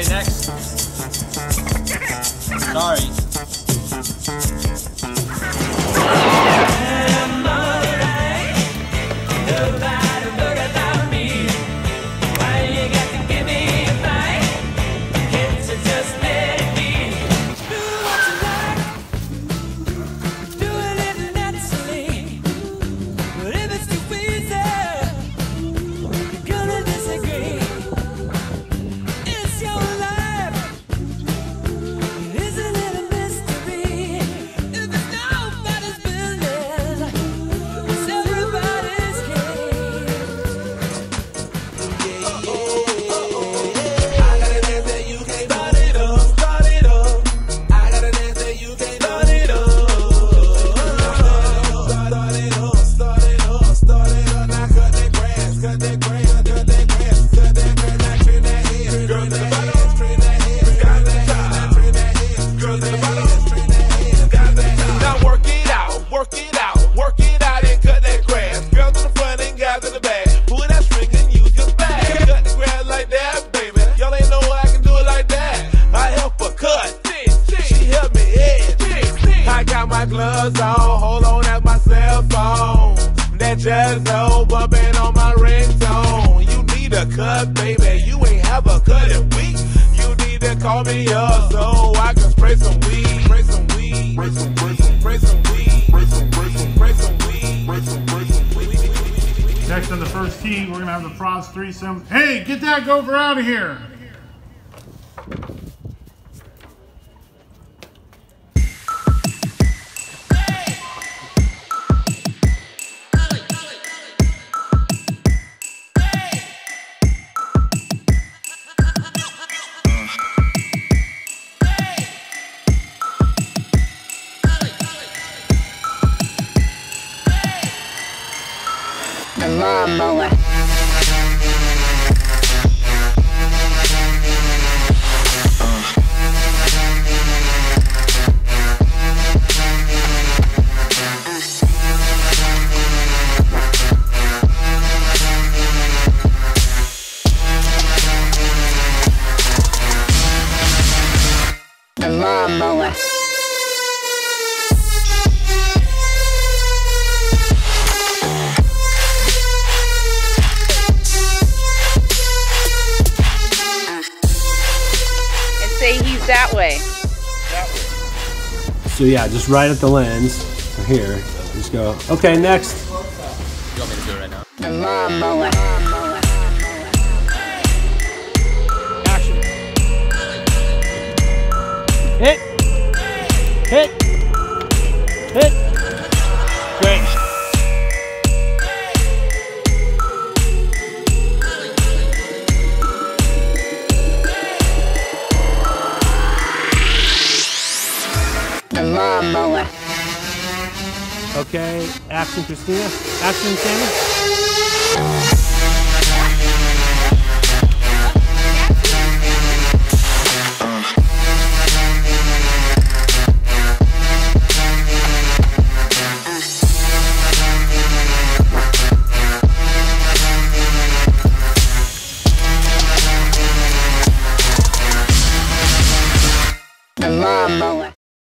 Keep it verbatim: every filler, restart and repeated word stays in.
Okay, next. Sorry. Gloves on, hold on, that's my cell phone. That jazzo bumping on my ringtone. You need a cut, baby, you ain't have a cut in weeks. You need to call me up so I can spray some weed. Spray some weed, spray some, spray some, spray some weed. Spray some, spray some, spray some weed. Spray some, spray some weed. Next on the first tee, we're gonna have the Frost threesome. Hey, get that gopher out of here! The lawnmower. The lawnmower. Say he's that way. That way. So yeah, just right at the lens. Or here. Just go. Okay, next. You want me to do it right now? The lawnmower. Action. Hit. Hit. Hit. Great. The lawnmower. Okay, action, Christina. Action, Sammy. The lawnmower.